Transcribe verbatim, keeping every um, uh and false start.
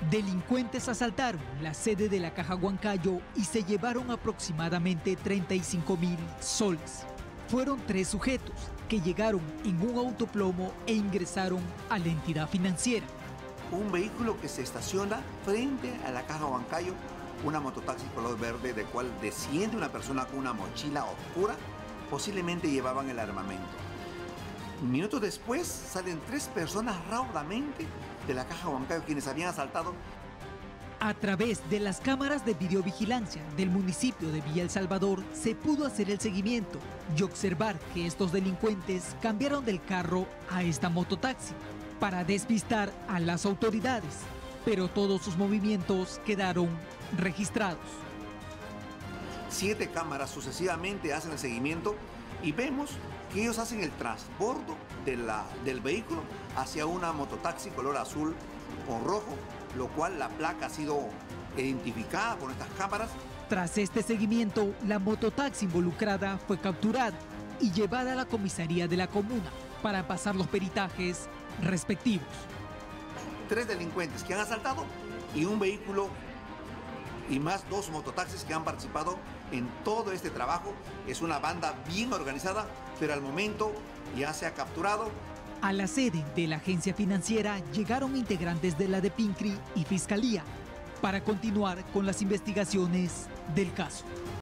Delincuentes asaltaron la sede de la Caja Huancayo y se llevaron aproximadamente treinta y cinco mil soles. Fueron tres sujetos que llegaron en un autoplomo e ingresaron a la entidad financiera. Un vehículo que se estaciona frente a la Caja Huancayo, una mototaxi color verde, de cual desciende una persona con una mochila oscura, posiblemente llevaban el armamento. Minutos después salen tres personas raudamente de la Caja Huancayo, quienes habían asaltado. A través de las cámaras de videovigilancia del municipio de Villa El Salvador se pudo hacer el seguimiento y observar que estos delincuentes cambiaron del carro a esta mototaxi para despistar a las autoridades, pero todos sus movimientos quedaron registrados. Siete cámaras sucesivamente hacen el seguimiento y vemos que ellos hacen el transbordo de la, del vehículo hacia una mototaxi color azul con rojo, lo cual la placa ha sido identificada por estas cámaras. Tras este seguimiento, la mototaxi involucrada fue capturada y llevada a la comisaría de la comuna para pasar los peritajes respectivos. Tres delincuentes que han asaltado y un vehículo y más dos mototaxis que han participado en todo este trabajo. Es una banda bien organizada, pero al momento ya se ha capturado. A la sede de la agencia financiera llegaron integrantes de la DEPINCRI y Fiscalía para continuar con las investigaciones del caso.